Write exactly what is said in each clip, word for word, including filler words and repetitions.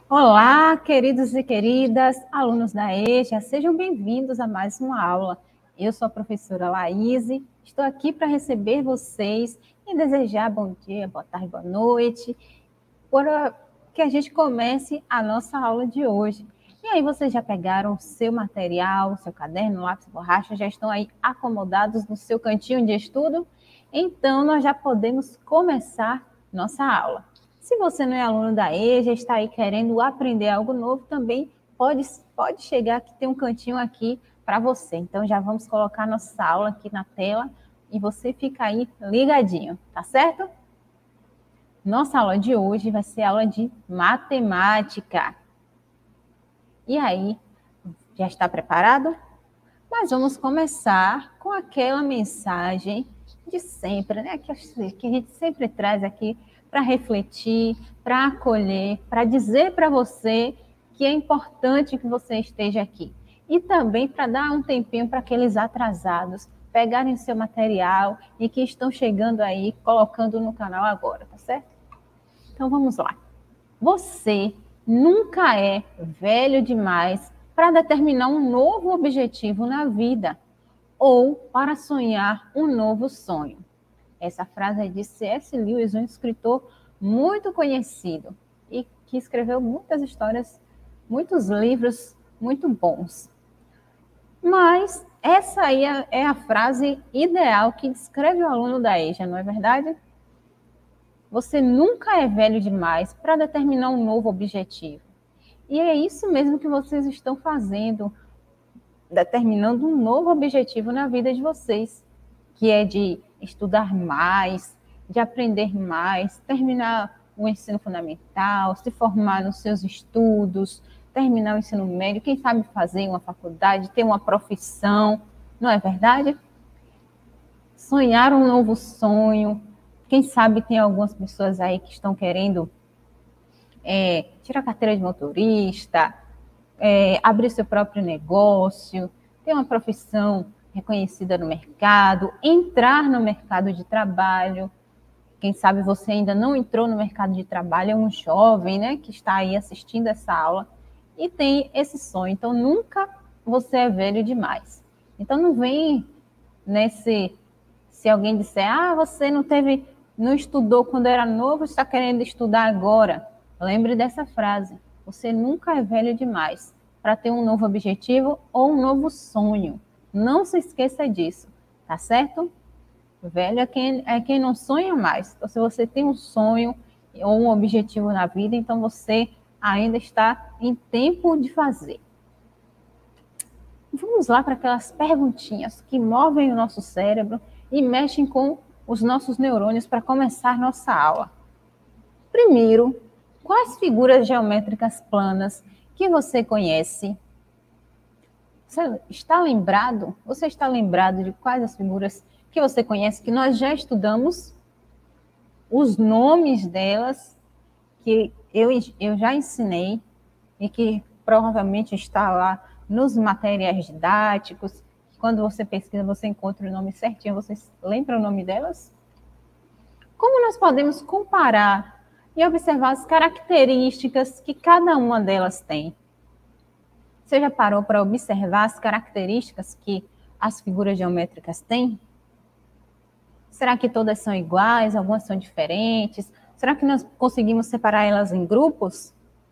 Olá, queridos e queridas, alunos da EJA, sejam bem-vindos a mais uma aula. Eu sou a professora Laíse, estou aqui para receber vocês e desejar bom dia, boa tarde, boa noite, para que a gente comece a nossa aula de hoje. E aí, vocês já pegaram o seu material, seu caderno, lápis, borracha, já estão aí acomodados no seu cantinho de estudo? Então, nós já podemos começar nossa aula. Se você não é aluno da EJA, está aí querendo aprender algo novo, também pode, pode chegar que tem um cantinho aqui para você. Então, já vamos colocar nossa aula aqui na tela e você fica aí ligadinho, tá certo? Nossa aula de hoje vai ser aula de matemática. E aí, já está preparado? Mas vamos começar com aquela mensagem de sempre, né? Que a gente sempre traz aqui para refletir, para acolher, para dizer para você que é importante que você esteja aqui. E também para dar um tempinho para aqueles atrasados pegarem seu material e que estão chegando aí, colocando no canal agora, tá certo? Então vamos lá. Você nunca é velho demais para determinar um novo objetivo na vida ou para sonhar um novo sonho. Essa frase é de C S Lewis, um escritor muito conhecido e que escreveu muitas histórias, muitos livros muito bons. Mas essa aí é a frase ideal que descreve o aluno da EJA, não é verdade? Você nunca é velho demais para determinar um novo objetivo. E é isso mesmo que vocês estão fazendo, determinando um novo objetivo na vida de vocês, que é de estudar mais, de aprender mais, terminar o ensino fundamental, se formar nos seus estudos, terminar o ensino médio, quem sabe fazer uma faculdade, ter uma profissão, não é verdade? Sonhar um novo sonho. Quem sabe tem algumas pessoas aí que estão querendo é, tirar a carteira de motorista, é, abrir seu próprio negócio, ter uma profissão reconhecida no mercado, entrar no mercado de trabalho. Quem sabe você ainda não entrou no mercado de trabalho, é um jovem, né, que está aí assistindo essa aula e tem esse sonho. Então, nunca você é velho demais. Então, não vem nesse... Se alguém disser, ah, você não teve, não estudou quando era novo, está querendo estudar agora. Lembre dessa frase. Você nunca é velho demais para ter um novo objetivo ou um novo sonho. Não se esqueça disso, tá certo? Velho é quem, é quem não sonha mais. Então, se você tem um sonho ou um objetivo na vida, então você ainda está em tempo de fazer. Vamos lá para aquelas perguntinhas que movem o nosso cérebro e mexem com os nossos neurônios para começar nossa aula. Primeiro, quais figuras geométricas planas que você conhece? Você está lembrado? Você está lembrado de quais as figuras que você conhece, que nós já estudamos? Os nomes delas, que eu, eu já ensinei e que provavelmente está lá nos materiais didáticos. Quando você pesquisa, você encontra o nome certinho. Vocês lembram o nome delas? Como nós podemos comparar e observar as características que cada uma delas tem? Você já parou para observar as características que as figuras geométricas têm? Será que todas são iguais? Algumas são diferentes? Será que nós conseguimos separar elas em grupos?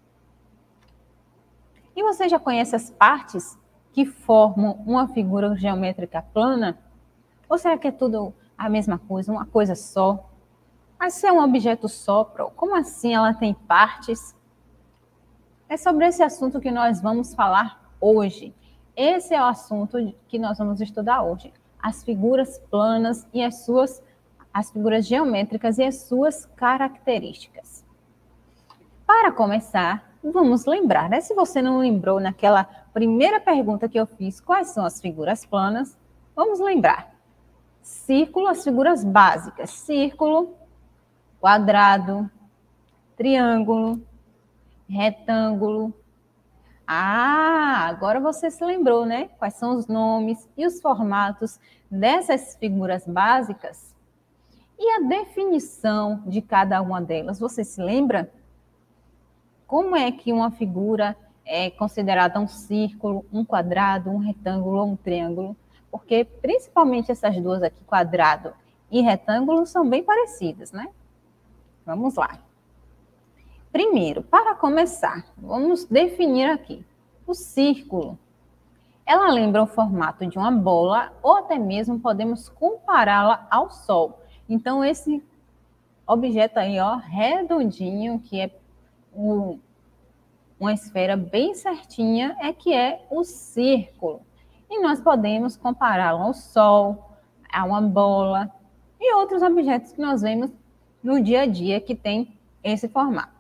E você já conhece as partes que formam uma figura geométrica plana? Ou será que é tudo a mesma coisa, uma coisa só? Mas se é um objeto só, como assim ela tem partes? É sobre esse assunto que nós vamos falar hoje. Esse é o assunto que nós vamos estudar hoje. As figuras planas e as suas, as figuras geométricas e as suas características. Para começar, vamos lembrar, né? Se você não lembrou naquela primeira pergunta que eu fiz, quais são as figuras planas, vamos lembrar. Círculo, as figuras básicas. Círculo, quadrado, triângulo, retângulo. Ah, agora você se lembrou, né? Quais são os nomes e os formatos dessas figuras básicas? E a definição de cada uma delas, você se lembra? como é que uma figura é considerada um círculo, um quadrado, um retângulo ou um triângulo? Porque principalmente essas duas aqui, quadrado e retângulo, são bem parecidas, né? Vamos lá. Primeiro, para começar, vamos definir aqui. O círculo, ela lembra o formato de uma bola ou até mesmo podemos compará-la ao Sol. Então, esse objeto aí, ó, redondinho, que é um, uma esfera bem certinha, é que é o círculo. E nós podemos compará-lo ao Sol, a uma bola e outros objetos que nós vemos no dia a dia que tem esse formato.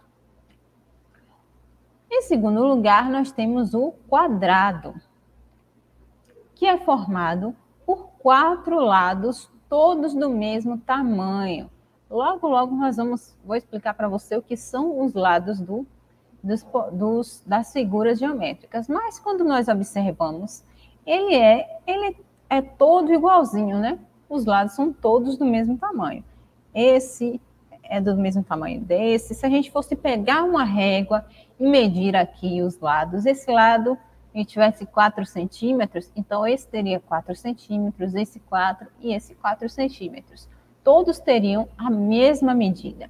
Em segundo lugar, nós temos o quadrado, que é formado por quatro lados, todos do mesmo tamanho. Logo, logo nós vamos, vou explicar para você o que são os lados do, dos, dos, das figuras geométricas. Mas quando nós observamos, ele é, ele é todo igualzinho, né? Os lados são todos do mesmo tamanho. Esse é do mesmo tamanho desse. Se a gente fosse pegar uma régua e medir aqui os lados, esse lado, a gente tivesse quatro centímetros, então esse teria quatro centímetros, esse quatro e esse quatro centímetros. Todos teriam a mesma medida.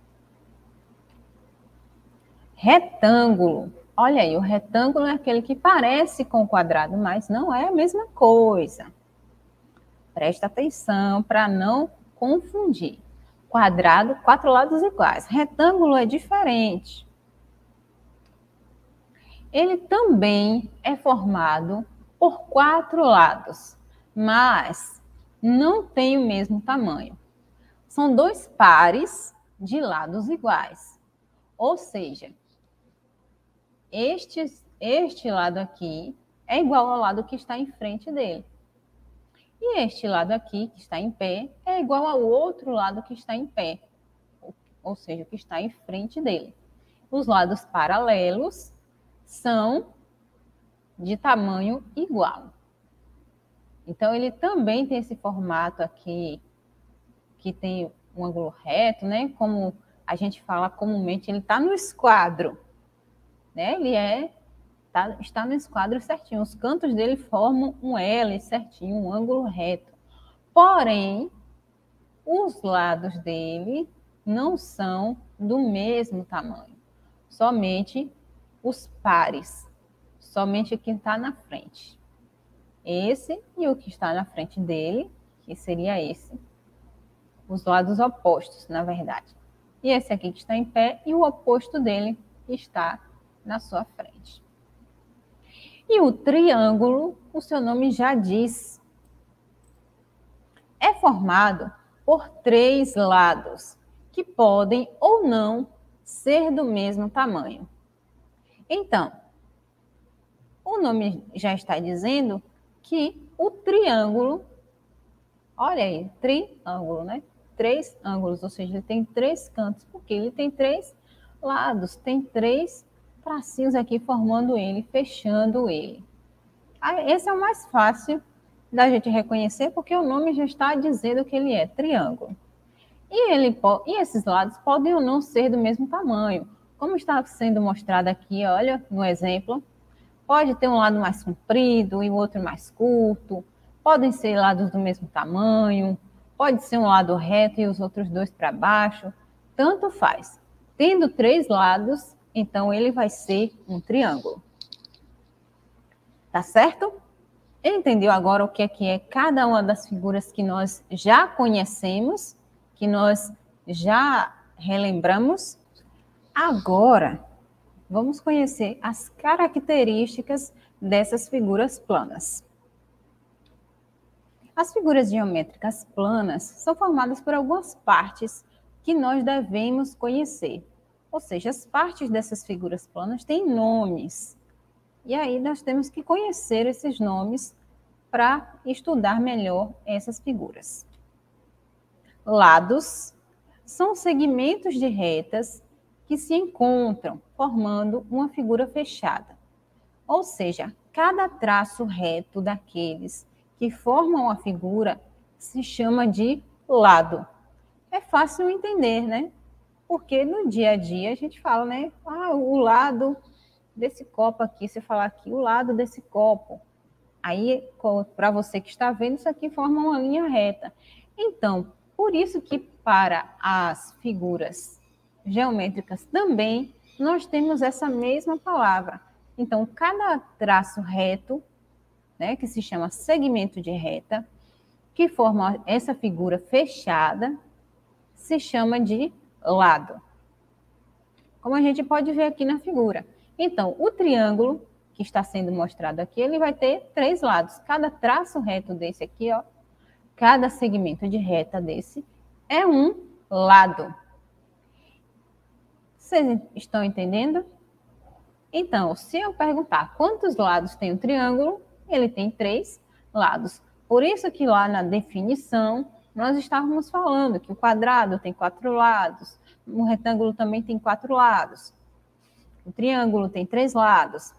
Retângulo. Olha aí, o retângulo é aquele que parece com o quadrado, mas não é a mesma coisa. Presta atenção para não confundir. Quadrado, quatro lados iguais. Retângulo é diferente. Ele também é formado por quatro lados, mas não tem o mesmo tamanho. São dois pares de lados iguais. Ou seja, este, este lado aqui é igual ao lado que está em frente dele. E este lado aqui, que está em pé, é igual ao outro lado que está em pé, ou seja, que está em frente dele. Os lados paralelos são de tamanho igual. Então, ele também tem esse formato aqui, que tem um ângulo reto, né? Como a gente fala comumente, ele está no esquadro, né? Ele é, tá, está no esquadro certinho. Os cantos dele formam um L certinho, um ângulo reto. Porém, os lados dele não são do mesmo tamanho. Somente os pares. Somente o que está na frente. Esse e o que está na frente dele, que seria esse. Os lados opostos, na verdade. E esse aqui que está em pé e o oposto dele que está na sua frente. E o triângulo, o seu nome já diz, é formado por três lados, que podem ou não ser do mesmo tamanho. Então, o nome já está dizendo que o triângulo, olha aí, triângulo, né? Três ângulos, ou seja, ele tem três cantos, porque ele tem três lados, tem três tracinhos aqui formando ele, fechando ele. Esse é o mais fácil da gente reconhecer, porque o nome já está dizendo que ele é triângulo. E, ele, e esses lados podem ou não ser do mesmo tamanho. Como está sendo mostrado aqui, olha, no exemplo, pode ter um lado mais comprido e o outro mais curto, podem ser lados do mesmo tamanho, pode ser um lado reto e os outros dois para baixo, tanto faz. Tendo três lados, então ele vai ser um triângulo. Tá certo? Entendeu agora o que é que é cada uma das figuras que nós já conhecemos, que nós já relembramos? Agora, vamos conhecer as características dessas figuras planas. As figuras geométricas planas são formadas por algumas partes que nós devemos conhecer. Ou seja, as partes dessas figuras planas têm nomes. E aí nós temos que conhecer esses nomes para estudar melhor essas figuras. Lados são segmentos de retas que se encontram formando uma figura fechada. Ou seja, cada traço reto daqueles que formam a figura se chama de lado. É fácil entender, né? Porque no dia a dia a gente fala, né? Ah, o lado desse copo aqui, você falar aqui, o lado desse copo. Aí, para você que está vendo, isso aqui forma uma linha reta. Então, por isso que para as figuras geométricas também, nós temos essa mesma palavra. Então, cada traço reto, né, que se chama segmento de reta, que forma essa figura fechada, se chama de lado. Como a gente pode ver aqui na figura. Então, o triângulo que está sendo mostrado aqui, ele vai ter três lados. Cada traço reto desse aqui, ó, cada segmento de reta desse é um lado. Vocês estão entendendo? Então, se eu perguntar quantos lados tem um triângulo, ele tem três lados. Por isso que lá na definição, nós estávamos falando que o quadrado tem quatro lados, o retângulo também tem quatro lados, o triângulo tem três lados.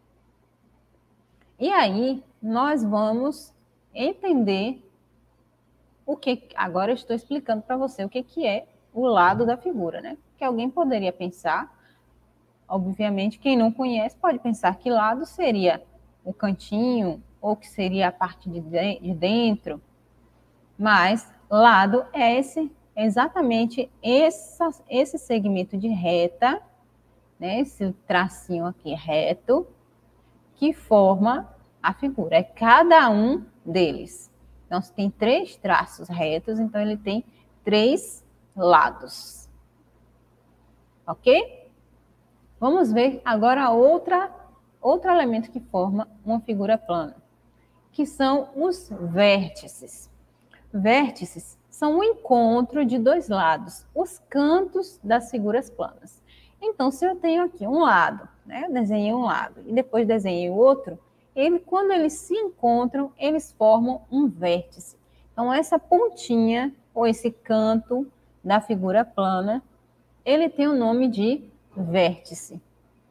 E aí, nós vamos entender o que... Agora eu estou explicando para você o que, que é o lado da figura, né? Que alguém poderia pensar, obviamente, quem não conhece pode pensar que lado seria o cantinho ou que seria a parte de dentro, mas lado é esse, exatamente essa, esse segmento de reta, né? Esse tracinho aqui reto, que forma a figura. É cada um deles. Então, se tem três traços retos, então ele tem três lados. Ok? Vamos ver agora outra, outro elemento que forma uma figura plana, que são os vértices. Vértices são o encontro de dois lados, os cantos das figuras planas. Então, se eu tenho aqui um lado, né, eu desenhei um lado e depois desenhei o outro, ele, quando eles se encontram, eles formam um vértice. Então, essa pontinha ou esse canto da figura plana, ele tem o nome de vértice.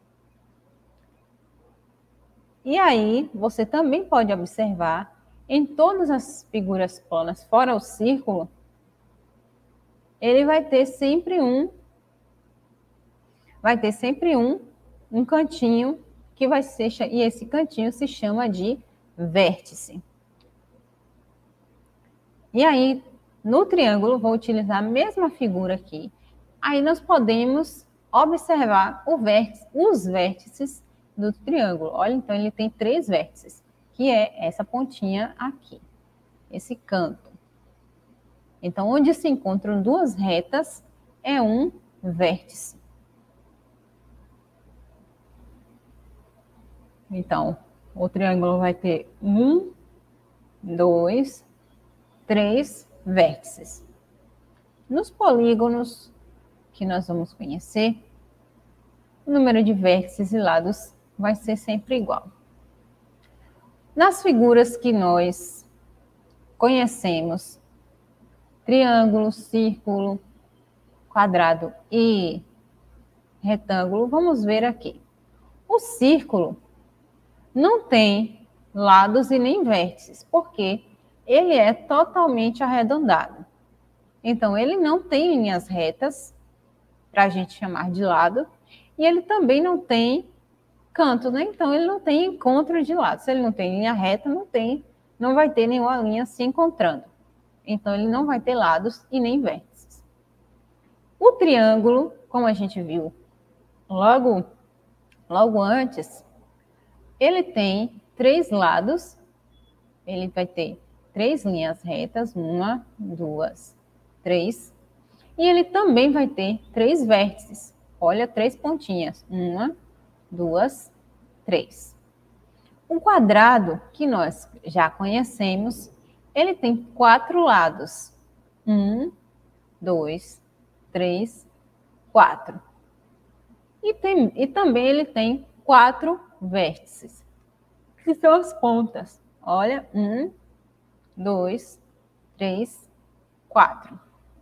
E aí, você também pode observar, em todas as figuras planas, fora o círculo, ele vai ter sempre um, vai ter sempre um, um cantinho que vai ser, e esse cantinho se chama de vértice. E aí, no triângulo, vou utilizar a mesma figura aqui. Aí nós podemos observar o vértice, os vértices do triângulo. Olha, então ele tem três vértices, que é essa pontinha aqui, esse canto. Então, onde se encontram duas retas, é um vértice. Então, o triângulo vai ter um, dois, três vértices. Nos polígonos que nós vamos conhecer, o número de vértices e lados vai ser sempre igual. Nas figuras que nós conhecemos, triângulo, círculo, quadrado e retângulo, vamos ver aqui. O círculo não tem lados e nem vértices, porque ele é totalmente arredondado. Então, ele não tem linhas retas, para a gente chamar de lado, e ele também não tem canto, né? Então, ele não tem encontro de lado. Se ele não tem linha reta, não tem, não vai ter nenhuma linha se encontrando. Então, ele não vai ter lados e nem vértices. O triângulo, como a gente viu logo, logo antes, ele tem três lados, ele vai ter três linhas retas, uma, duas, três, e ele também vai ter três vértices. Olha, três pontinhas, uma, duas, três. Um quadrado, que nós já conhecemos, ele tem quatro lados, um, dois, três, quatro. E, tem, e também ele tem quatro vértices, que são as pontas. Olha, um, dois, três, quatro.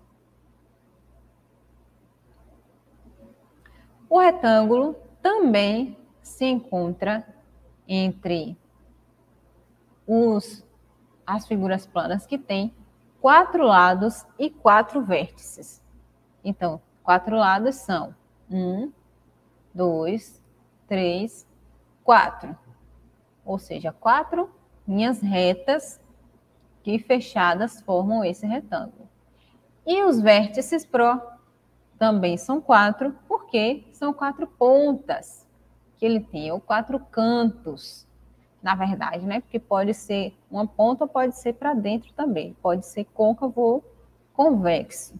O retângulo também se encontra entre os, as figuras planas que têm quatro lados e quatro vértices. Então, Quatro lados são um, dois, três, quatro. Ou seja, quatro linhas retas que fechadas formam esse retângulo. E os vértices pró também são quatro, porque são quatro pontas que ele tem, ou quatro cantos, na verdade, né? Porque pode ser uma ponta ou pode ser para dentro também. Pode ser côncavo ou convexo.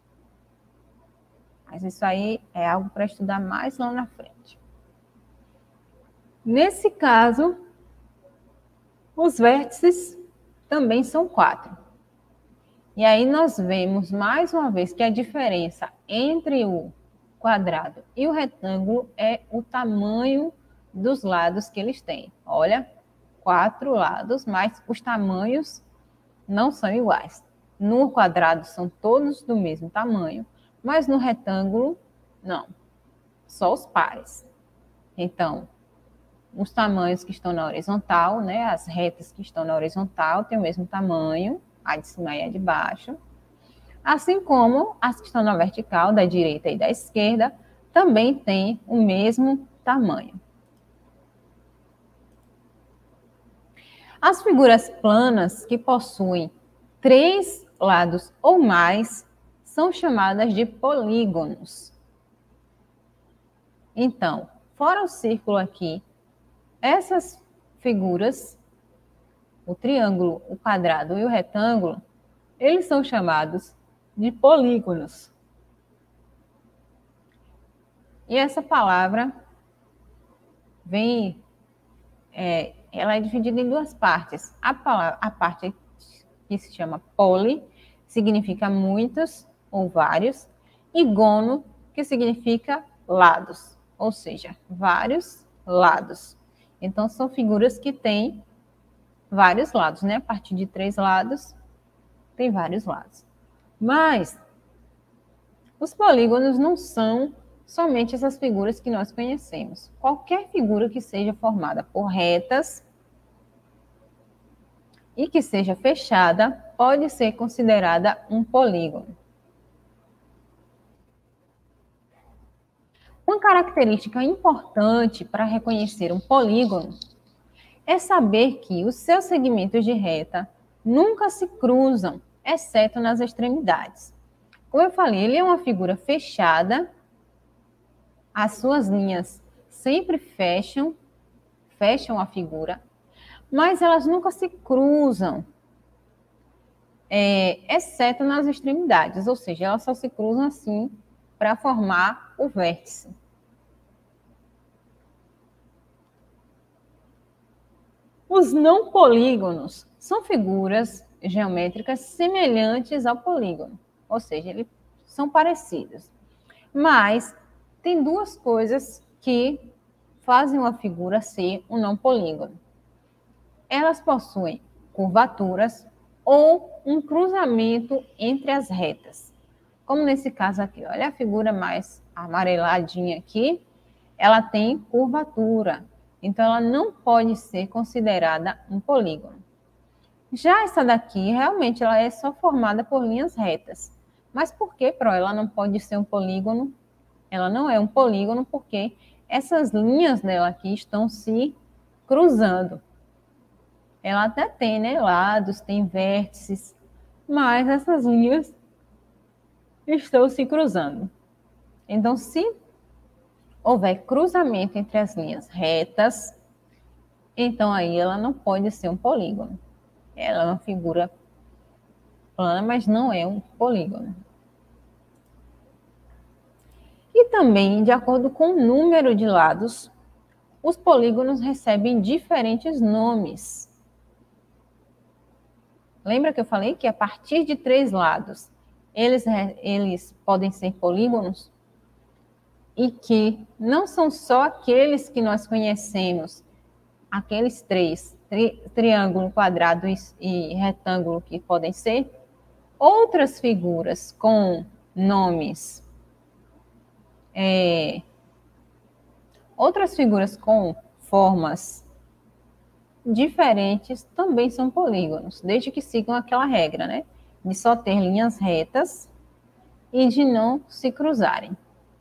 Mas isso aí é algo para estudar mais lá na frente. Nesse caso, os vértices também são quatro. E aí nós vemos mais uma vez que a diferença entre o quadrado e o retângulo é o tamanho dos lados que eles têm. Olha, quatro lados, mas os tamanhos não são iguais. No quadrado são todos do mesmo tamanho, mas no retângulo, não. Só os pares. Então, os tamanhos que estão na horizontal, né, as retas que estão na horizontal têm o mesmo tamanho, a de cima e a de baixo. Assim como as que estão na vertical, da direita e da esquerda, também têm o mesmo tamanho. As figuras planas que possuem três lados ou mais são chamadas de polígonos. Então, fora o círculo aqui, essas figuras, o triângulo, o quadrado e o retângulo, eles são chamados de polígonos. E essa palavra vem, é, ela é dividida em duas partes. A, palavra, a parte que se chama poli, significa muitos ou vários, e gono, que significa lados, ou seja, vários lados. Então, são figuras que têm vários lados, né? A partir de três lados, tem vários lados. Mas os polígonos não são somente essas figuras que nós conhecemos. Qualquer figura que seja formada por retas e que seja fechada pode ser considerada um polígono. Uma característica importante para reconhecer um polígono é saber que os seus segmentos de reta nunca se cruzam, exceto nas extremidades. Como eu falei, ele é uma figura fechada, as suas linhas sempre fecham, fecham a figura, mas elas nunca se cruzam, é, exceto nas extremidades, ou seja, elas só se cruzam assim para formar o vértice. Os não polígonos são figuras geométricas semelhantes ao polígono, ou seja, eles são parecidos. Mas tem duas coisas que fazem uma figura ser um não polígono. Elas possuem curvaturas ou um cruzamento entre as retas. Como nesse caso aqui, olha a figura mais amareladinha aqui, ela tem curvatura. Então, ela não pode ser considerada um polígono. Já essa daqui, realmente, ela é só formada por linhas retas. Mas por que, Pro, ela não pode ser um polígono? Ela não é um polígono porque essas linhas dela aqui estão se cruzando. Ela até tem, né, lados, tem vértices, mas essas linhas estão se cruzando. Então, se houver cruzamento entre as linhas retas, então aí ela não pode ser um polígono. Ela é uma figura plana, mas não é um polígono. E também, de acordo com o número de lados, os polígonos recebem diferentes nomes. Lembra que eu falei que a partir de três lados, eles, eles podem ser polígonos? E que não são só aqueles que nós conhecemos, aqueles três, tri, triângulo, quadrado e, e retângulo que podem ser, outras figuras com nomes, é, outras figuras com formas diferentes também são polígonos, desde que sigam aquela regra, né? De só ter linhas retas e de não se cruzarem.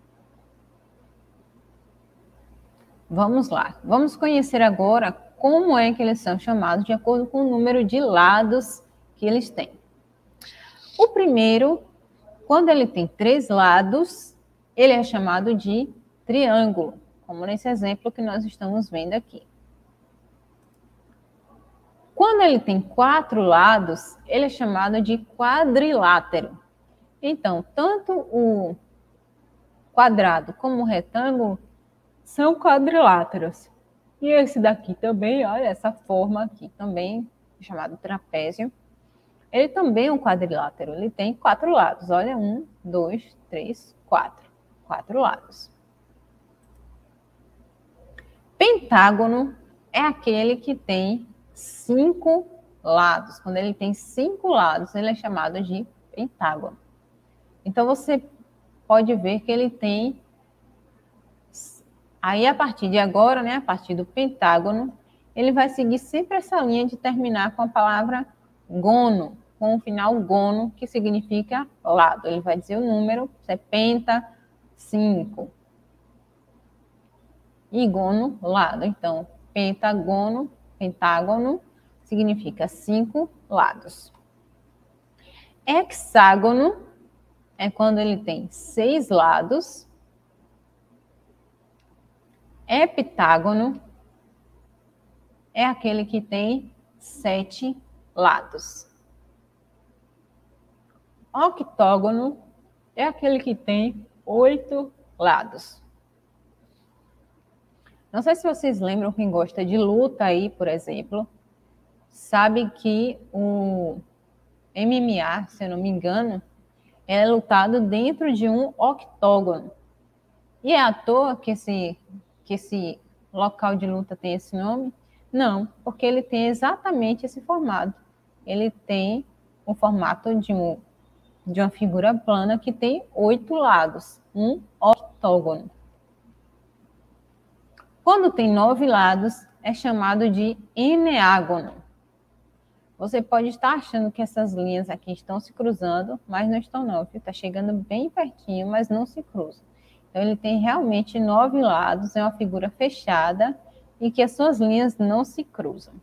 Vamos lá. Vamos conhecer agora como é que eles são chamados de acordo com o número de lados que eles têm. O primeiro, quando ele tem três lados, ele é chamado de triângulo, como nesse exemplo que nós estamos vendo aqui. Quando ele tem quatro lados, ele é chamado de quadrilátero. Então, tanto o quadrado como o retângulo são quadriláteros. E esse daqui também, olha, essa forma aqui também, chamado trapézio, ele também é um quadrilátero. Ele tem quatro lados. Olha, um, dois, três, quatro. Quatro lados. Pentágono é aquele que tem cinco lados. Quando ele tem cinco lados, ele é chamado de pentágono. Então, você pode ver que ele tem... Aí, a partir de agora, né, a partir do pentágono, ele vai seguir sempre essa linha de terminar com a palavra gono, com o final gono, que significa lado. Ele vai dizer o número, é penta, cinco. E gono, lado. Então, pentagono, pentágono, significa cinco lados. Hexágono é quando ele tem seis lados. Heptágono é aquele que tem sete lados. Octógono é aquele que tem oito lados. Não sei se vocês lembram, quem gosta de luta aí, por exemplo, sabe que o M M A, se eu não me engano, é lutado dentro de um octógono. E é à toa que esse, que esse local de luta tem esse nome? Não, porque ele tem exatamente esse formato. Ele tem o formato de, um, de uma figura plana que tem oito lados, um octógono. Quando tem nove lados, é chamado de eneágono. Você pode estar achando que essas linhas aqui estão se cruzando, mas não estão não, viu? Está chegando bem pertinho, mas não se cruzam. Então, ele tem realmente nove lados, é uma figura fechada e que as suas linhas não se cruzam.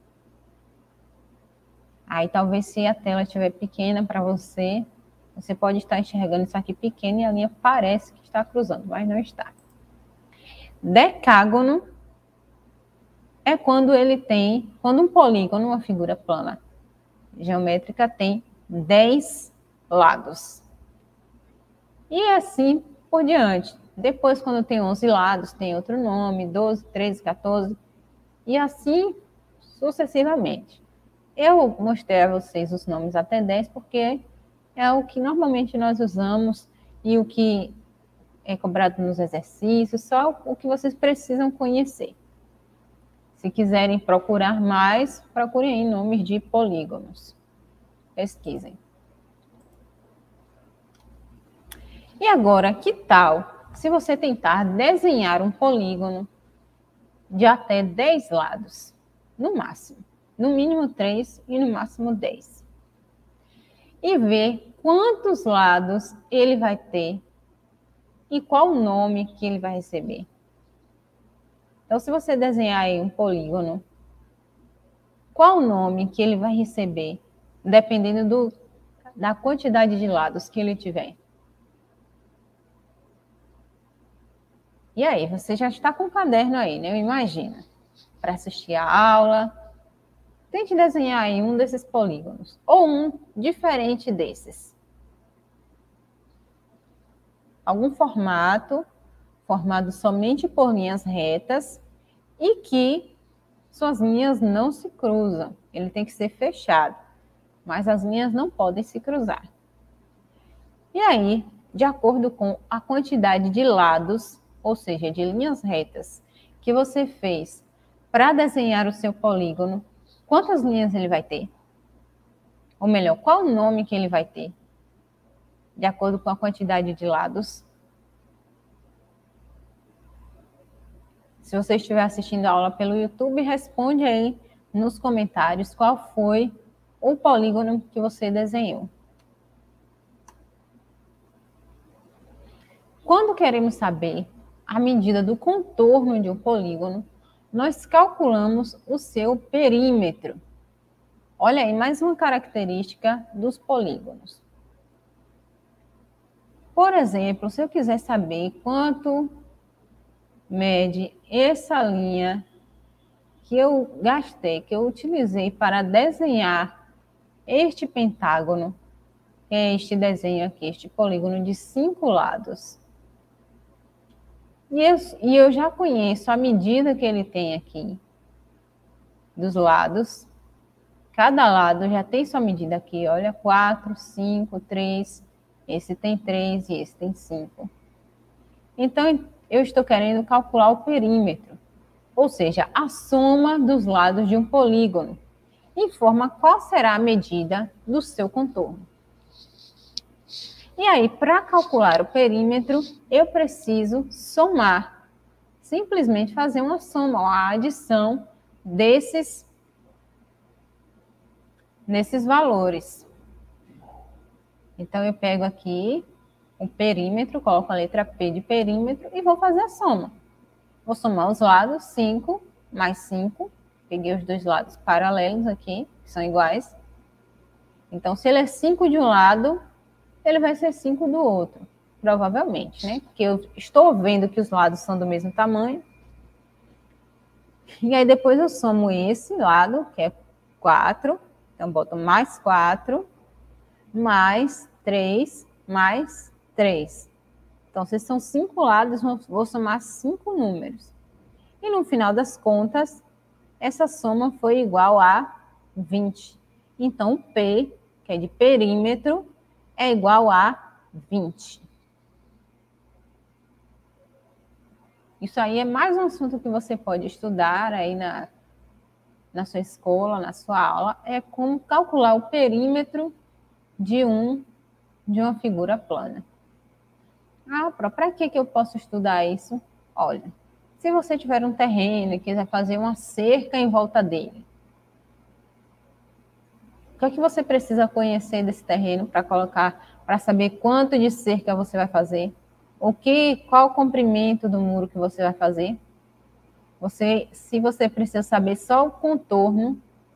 Aí, talvez, se a tela estiver pequena para você, você pode estar enxergando isso aqui pequeno e a linha parece que está cruzando, mas não está. Decágono é quando ele tem, quando um polígono, uma figura plana geométrica, tem dez lados. E assim por diante. Depois, quando tem onze lados, tem outro nome, doze, treze, quatorze, e assim sucessivamente. Eu mostrei a vocês os nomes até dez, porque é o que normalmente nós usamos e o que é cobrado nos exercícios, só o que vocês precisam conhecer. Se quiserem procurar mais, procurem aí nomes de polígonos. Pesquisem. E agora, que tal se você tentar desenhar um polígono de até dez lados, no máximo, no mínimo três e no máximo dez, e ver quantos lados ele vai ter e qual o nome que ele vai receber. Então, se você desenhar aí um polígono, qual o nome que ele vai receber, dependendo do, da quantidade de lados que ele tiver? E aí, você já está com o caderno aí, né? Imagina, para assistir a aula. Tente desenhar aí um desses polígonos, ou um diferente desses. Algum formato, formado somente por linhas retas, e que suas linhas não se cruzam. Ele tem que ser fechado, mas as linhas não podem se cruzar. E aí, de acordo com a quantidade de lados, ou seja, de linhas retas, que você fez para desenhar o seu polígono, quantas linhas ele vai ter? Ou melhor, qual o nome que ele vai ter? De acordo com a quantidade de lados. Se você estiver assistindo a aula pelo YouTube, responde aí nos comentários qual foi o polígono que você desenhou. quando queremos saber a medida do contorno de um polígono, nós calculamos o seu perímetro. Olha aí, mais uma característica dos polígonos. Por exemplo, se eu quiser saber quanto mede essa linha que eu gastei, que eu utilizei para desenhar este pentágono, que é este desenho aqui, este polígono de cinco lados. E eu, e eu já conheço a medida que ele tem aqui, dos lados. Cada lado já tem sua medida aqui, olha, quatro, cinco, três, esse tem três e esse tem cinco. Então, eu estou querendo calcular o perímetro, ou seja, a soma dos lados de um polígono. Informa qual será a medida do seu contorno. E aí, para calcular o perímetro, eu preciso somar. Simplesmente fazer uma soma, uma adição desses, nesses valores. Então, eu pego aqui o perímetro, coloco a letra P de perímetro e vou fazer a soma. Vou somar os lados, cinco mais cinco. Peguei os dois lados paralelos aqui, que são iguais. Então, se ele é cinco de um lado, ele vai ser cinco do outro, provavelmente, né? Porque eu estou vendo que os lados são do mesmo tamanho. E aí, depois eu somo esse lado, que é quatro. Então, boto mais quatro, mais três, mais três. Então, se são cinco lados, vou somar cinco números. E no final das contas, essa soma foi igual a vinte. Então, o P, que é de perímetro, é igual a vinte. Isso aí é mais um assunto que você pode estudar aí na, na sua escola, na sua aula, é como calcular o perímetro de, um, de uma figura plana. Ah, para que que eu posso estudar isso? Olha, se você tiver um terreno e quiser fazer uma cerca em volta dele, o que é que você precisa conhecer desse terreno para colocar, para saber quanto de cerca você vai fazer? O que, qual o comprimento do muro que você vai fazer? Você, se você precisa saber só o contorno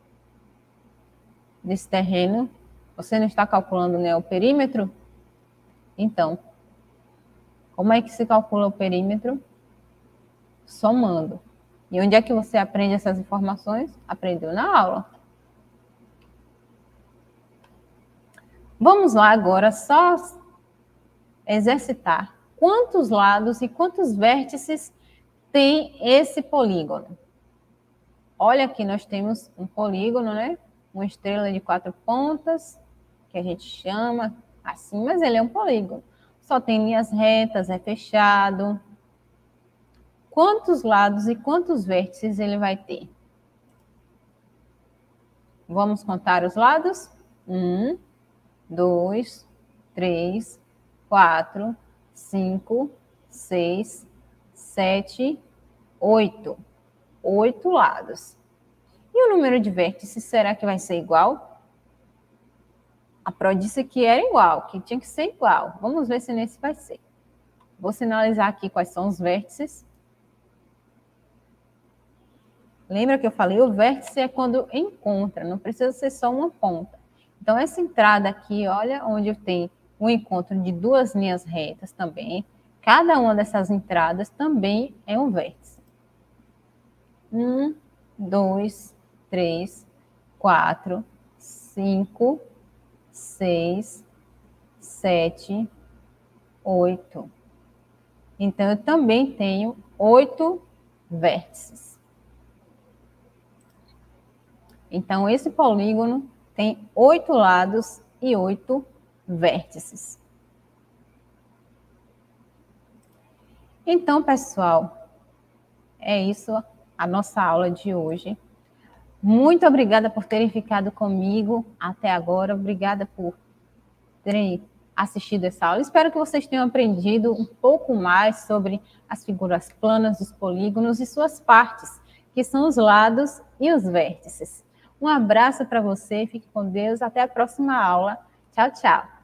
desse terreno, você não está calculando, né, o perímetro? Então, como é que se calcula o perímetro? Somando. E onde é que você aprende essas informações? Aprendeu na aula. Vamos lá agora só exercitar quantos lados e quantos vértices tem esse polígono. Olha aqui, nós temos um polígono, né? Uma estrela de quatro pontas, que a gente chama assim, mas ele é um polígono. Só tem linhas retas, é fechado. Quantos lados e quantos vértices ele vai ter? Vamos contar os lados? Um, dois, três, quatro, cinco, seis, sete, oito. Oito lados. E o número de vértices, será que vai ser igual? A Pro disse que era igual, que tinha que ser igual. Vamos ver se nesse vai ser. Vou sinalizar aqui quais são os vértices. Lembra que eu falei? O vértice é quando encontra, não precisa ser só uma ponta. Então, essa entrada aqui, olha, onde tem o encontro de duas linhas retas também. Cada uma dessas entradas também é um vértice. Um, dois, três, quatro, cinco, seis, sete, oito. Então, eu também tenho oito vértices. Então, esse polígono tem oito lados e oito vértices. Então, pessoal, é isso a nossa aula de hoje. Muito obrigada por terem ficado comigo até agora. Obrigada por terem assistido essa aula. Espero que vocês tenham aprendido um pouco mais sobre as figuras planas dos polígonos e suas partes, que são os lados e os vértices. Um abraço para você, fique com Deus, até a próxima aula. Tchau, tchau.